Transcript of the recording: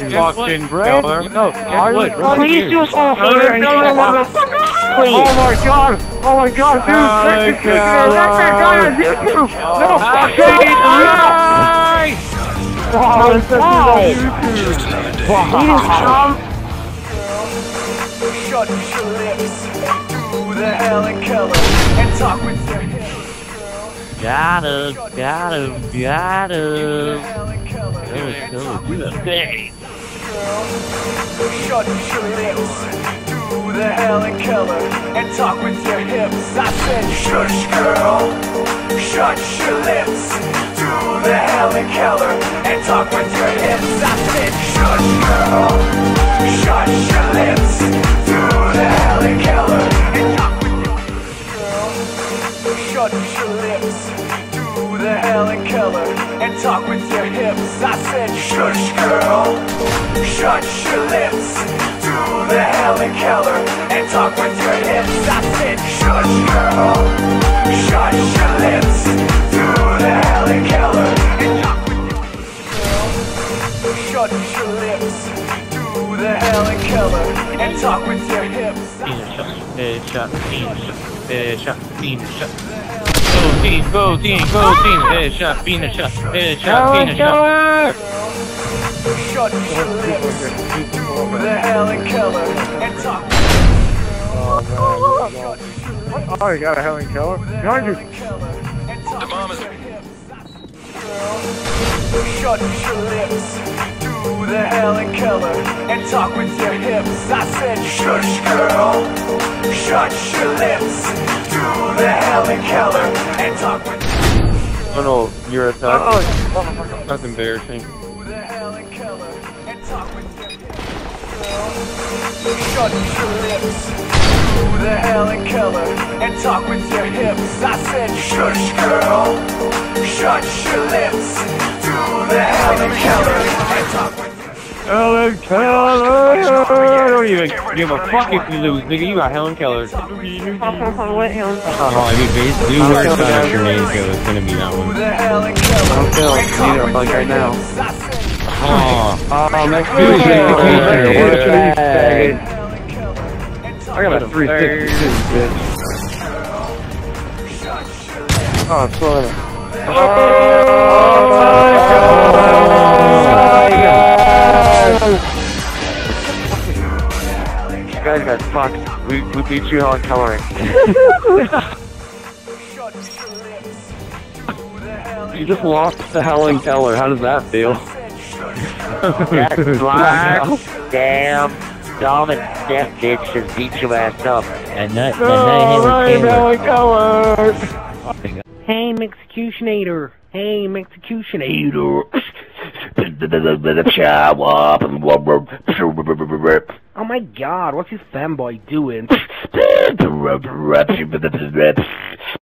fucking Keller. No, Please do us all a favor and shut up. Please. Oh my god, dude, Keller. No, Shut your lips, do the Helen Keller'd, and talk with your hips. Got him. Shut your lips, do the Helen Keller'd, and talk with your hips. I said, shush, girl. Shut your lips, do the Helen Keller'd, and talk with your hips. I said, shush, girl. Shut your lips, do the Helen Keller'd, and talk with your hips. Shut your lips, do the Helen Keller'd, and talk with your hips. I said, shush, girl. Shut your lips, do the Helen Keller'd, and talk with your hips. I said, shush, girl. Shut your lips, do the Helen Keller'd, and talk with your hips. Shut your lips, do the Helen Keller'd, and talk with your hips. Go team, headshot, Helen Keller! Shut your lips, do the Helen Keller'd, and talk with your hips. Oh, you got a Helen Keller? Behind you! The bomb is... Shut your lips, do the Helen Keller'd, and talk with your hips. I said, shush, girl. Shut your lips, do the Helen Keller'd, and talk with your hips. Oh no, you're attacked. That's embarrassing. Do the Helen Keller'd, and talk with your hips. Shut your lips, do the Helen Keller'd, and talk with your hips. I said, shush, girl. Shut your lips, do the Helen Keller'd, and talk with your hips. Helen Keller! I don't even give a fuck if you lose, nigga. You got Helen Keller. What Helen? Oh, I mean, basically, where it's not your name, so it's gonna be that one. The Helen Keller'd, I'm feeling neither like right now. Oh, next I got a 360 bitch. Oh, it's fun. You guys got fucked. We beat you Helen Keller. you just lost to Helen Keller. How does that feel? That black, damn, dumb and deaf bitch just beat your ass up. And that Helen Keller. Hey, Executioner. Hey, Executioner. Oh my god, what's this fanboy doing?